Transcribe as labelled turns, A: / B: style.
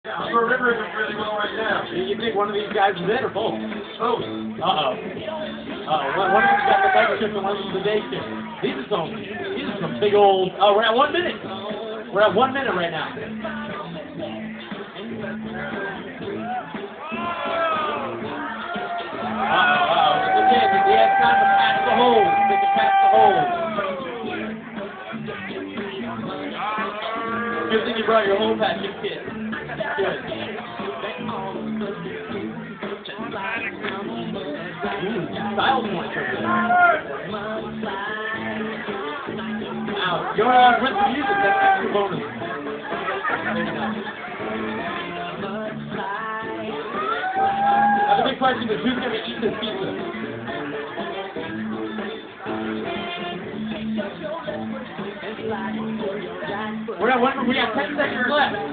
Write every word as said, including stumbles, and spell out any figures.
A: Upper River is really well right now.
B: You think one of these guys is it or both?
A: Oh.
B: Uh-oh. Uh-oh. One, one of them's got the night shift and one of them's the day shift. These are some, these are some big old... Oh, we're at one minute. We're at one minute right now. Uh-oh, uh-oh. Okay, he has time to pass the hole. They can pass the hole. Good thing you brought your hole patching kit. Good. Ooh, style points over there. Wow, going on with the music, that's extra bonus. Now the big question is who's going to eat this pizza? We're at one, we got ten seconds left.